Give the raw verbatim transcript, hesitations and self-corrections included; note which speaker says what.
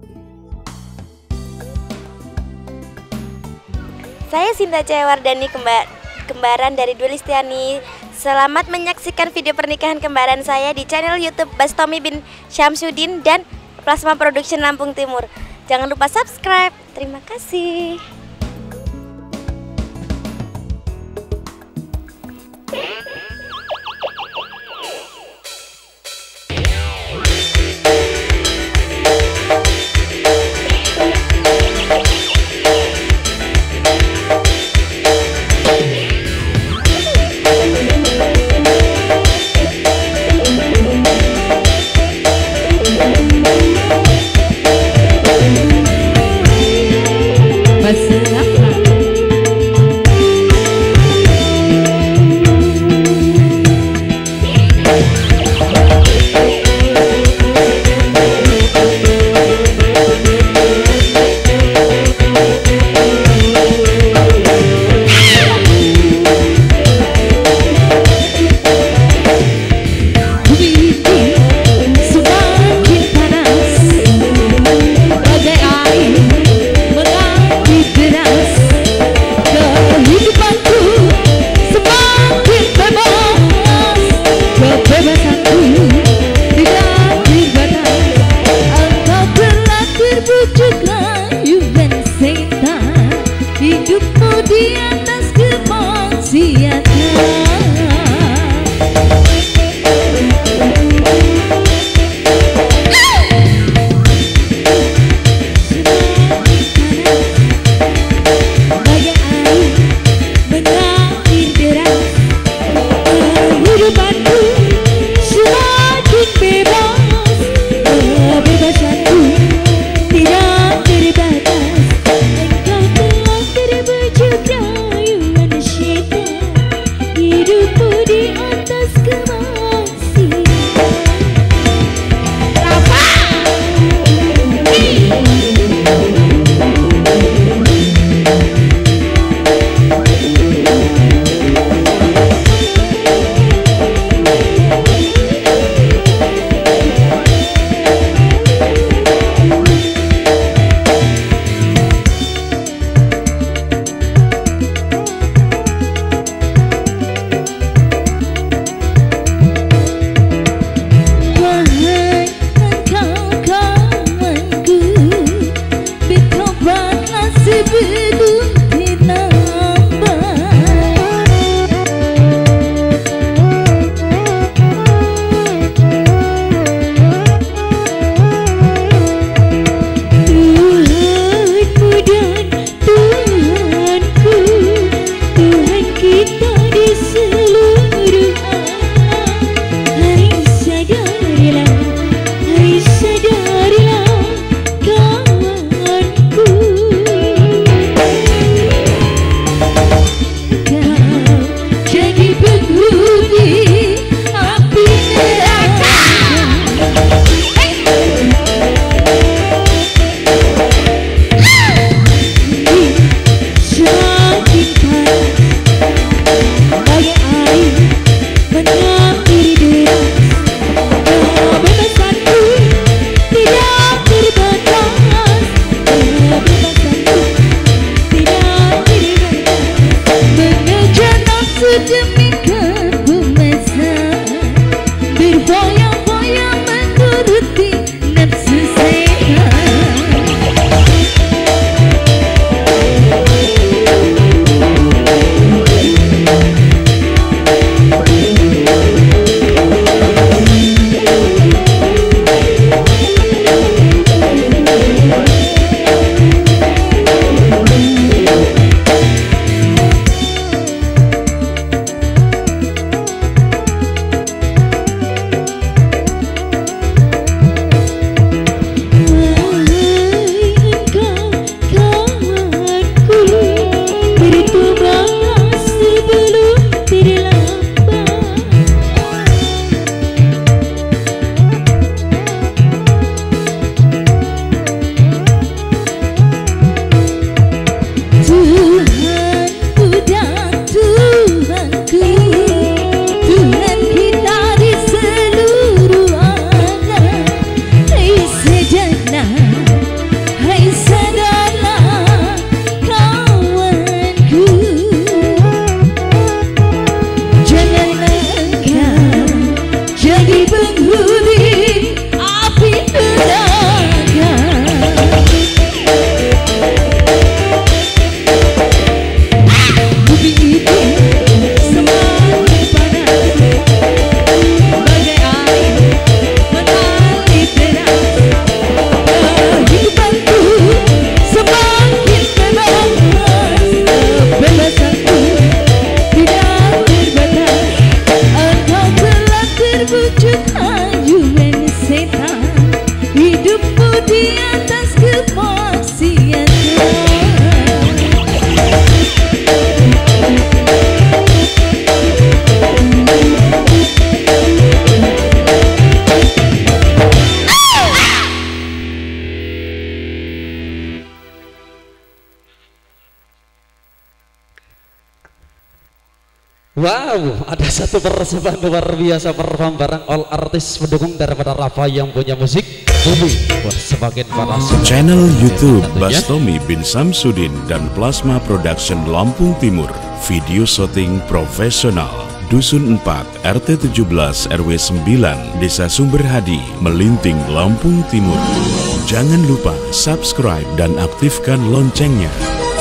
Speaker 1: Saya Sinta Cewardani, kembar kembaran dari Dwi Listiani. Selamat menyaksikan video pernikahan kembaran saya di channel YouTube Bastomi bin Syamsuddin dan Plasma Production Lampung Timur. Jangan lupa subscribe. Terima kasih.
Speaker 2: Did I di atas kemaksiatan.
Speaker 3: Wow, ada satu persembahan luar biasa perform bareng all artis pendukung daripada Rafa yang punya musik Bumi bersebagian para
Speaker 4: channel YouTube Bastomi bin Samsudin dan Plasma Production Lampung Timur. Video syuting profesional. Dusun empat R T tujuh belas R W sembilan Desa Sumberhadi, Melinting, Lampung Timur. Jangan lupa subscribe dan aktifkan loncengnya.